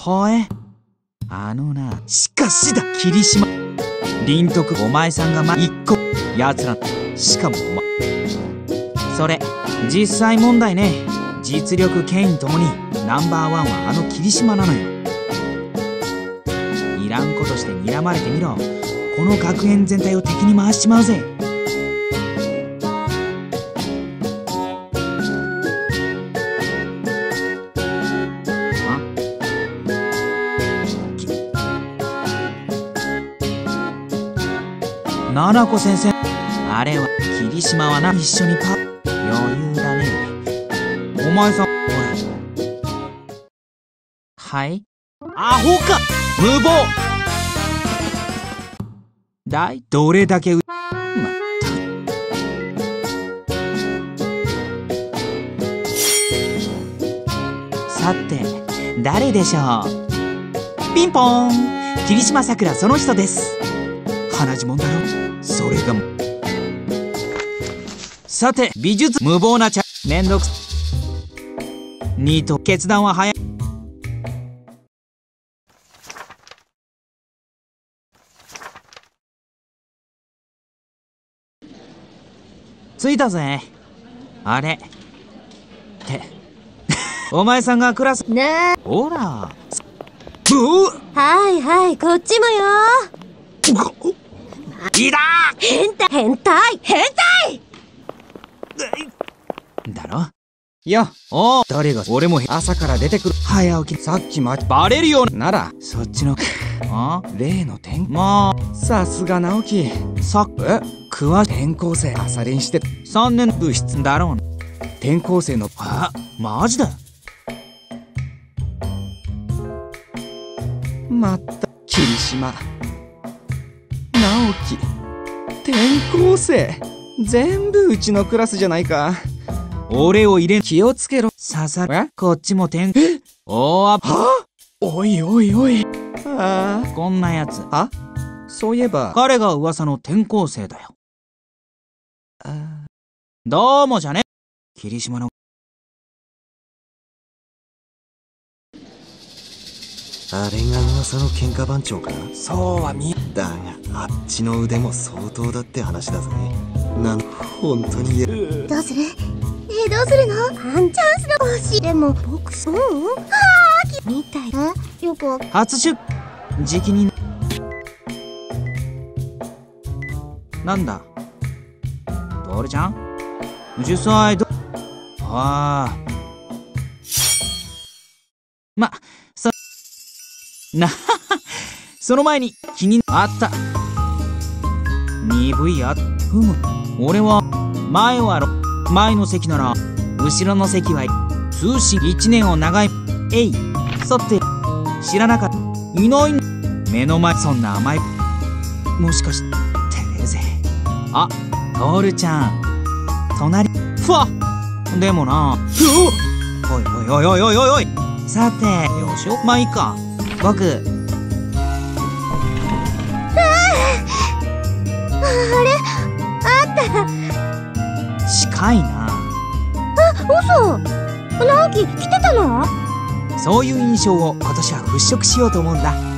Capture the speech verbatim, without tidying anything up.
ほえ、あのな、しかしだ、霧島凛徳、お前さんがま一個奴ら、しかもお前それ実際問題ね。実力権威ともにナンバーワンはあの霧島なのよ。いらんことして睨まれてみろ。この学園全体を敵に回しちまうぜ。ななこ先生、あれは霧島はな、一緒にパ余裕だね。お前さん、ほら。はい、アホか、無謀だい、どれだけうまったさて誰でしょう。ピンポーン、霧島さくら、その人です。鼻血もんだろ、それがも。さて美術無謀なちゃめんどくニート、決断は早い。着いたぜ。あれってお前さんがクラスねえ、 ほらブー、 はいはい、こっちもよ。 いだ変態変態変態だろ。いや、おう、誰が俺も朝から出てくる。早起き、さっきまバレるようならそっちのあ例の点、まあさすが直樹、さえ詳し転校生朝練してさんねん部室だろう。転校生のあマジだ。まった霧島、直樹、転校生全部うちのクラスじゃないか。俺を入れ気をつけろ。ささえこっちも転えおーあはおいおいおい、ああこんなやつ。あそういえば彼が噂の転校生だよ。あどうもじゃね霧島の。 あれが噂の喧嘩番長か。 そうは見だがあっちの腕も相当だって話だぜ。なん本当にどうするえどうするの。ワンチャンスが欲しい。でも僕そうはあきみたいなよくわか初出時期になんだトールちゃんじゅっさいどああまそなその前に気にあった鈍いやふむ俺は前はろ前の席なら後ろの席は通信いちねんを長いえいそって知らなかったいない目の前そんな甘いもしかしてテレゼあトールちゃん隣ふわでもなおいおいおいおいおいおいおいさてよしまあいいか僕あれあった近いな。 あ、嘘直樹来てたの。 そういう印象を今年は払拭しようと思うんだ。